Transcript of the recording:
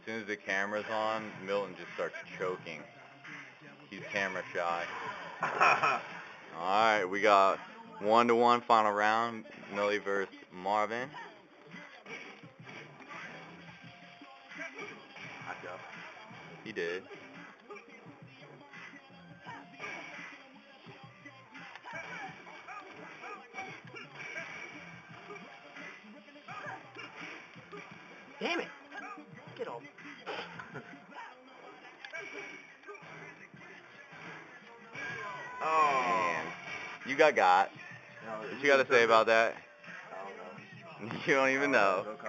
soon as the camera's on, Milton just starts choking. He's camera shy. Alright, we got 1-1 final round. Millie versus Marvin. I go. He did. Damn it! Get off. Oh. Man. You got. No, What you got to say about that? I don't know. You don't even know.